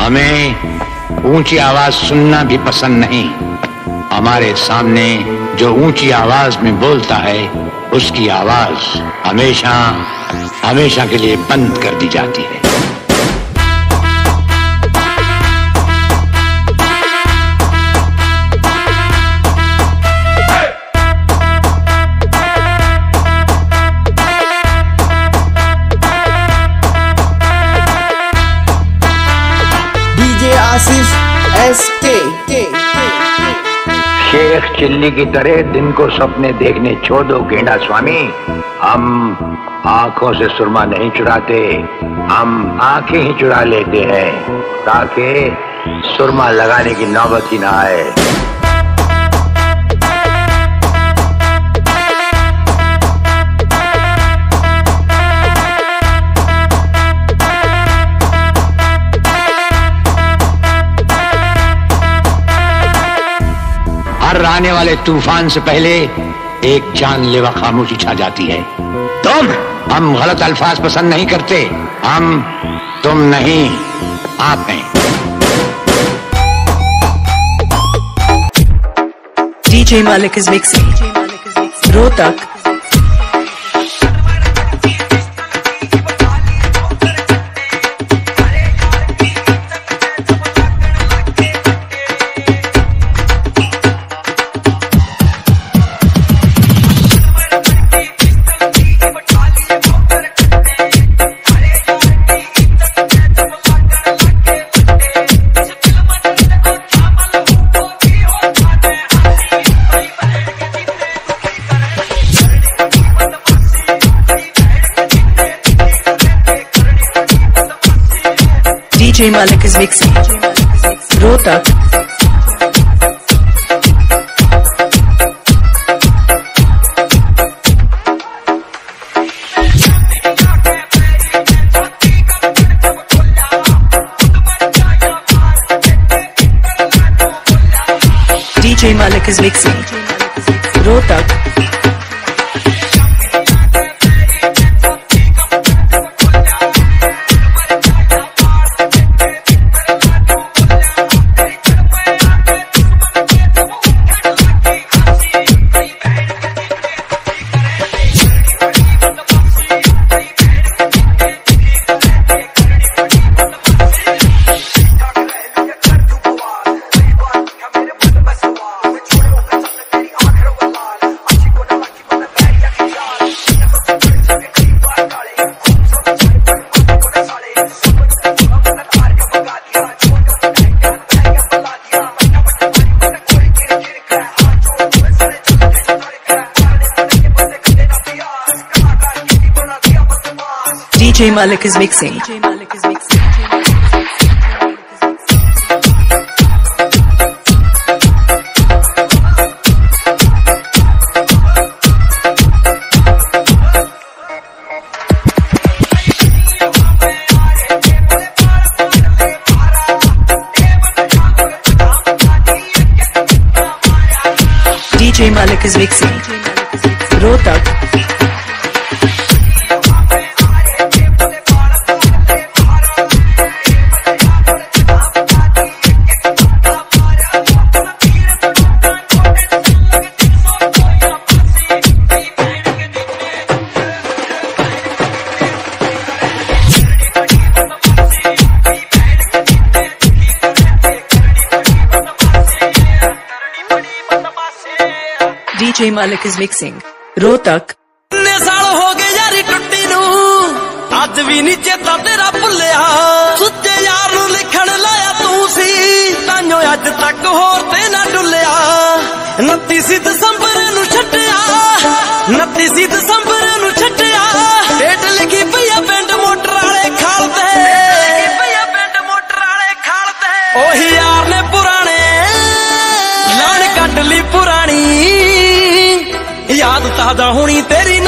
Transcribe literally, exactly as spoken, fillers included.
हमें ऊंची आवाज सुनना भी पसंद नहीं। हमारे सामने जो ऊंची आवाज में बोलता है उसकी आवाज हमेशा हमेशा के लिए बंद कर दी जाती है। आसिफ एसके शेख चिल्ली की तरह दिन को सपने देखने छोड़ दो गेंडा स्वामी। हम आंखों से सुरमा नहीं चुराते, हम आंखें ही चुरा लेते हैं ताकि सुरमा लगाने की नौबत ही ना आए। हर आने वाले तूफान से पहले एक जानलेवा खामोशी छा जाती है। तुम हम गलत अल्फाज पसंद नहीं करते। हम तुम नहीं, आप हैं। DJ Malik is mixing Rohtak. DJ Malik is mixing Rohtak. DJ Malik is mixing Rohtak. DJ Malik is mixing. DJ Malik is mixing Rohtak. DJ Malik is mixing Rohtak. कितने साल हो गए यारी टुट्टी नू, अज भी नी चेता तेरा भुलिया। सुच्चे यार नू लिखण लाया तू सी, ताइयों अज तक होर ते ना डुलिया। उनतीस दिसंबर नू छड्डिया, उनतीस दिसंबर नू छड्डिया। डेट लिखी पईया पिंड मोटर वाले खाल ते, पईया पिंड मोटर वाले खाल ते। ओही यार ने पुराने लाण कट ली पुरानी, याद ताजा होनी तेरी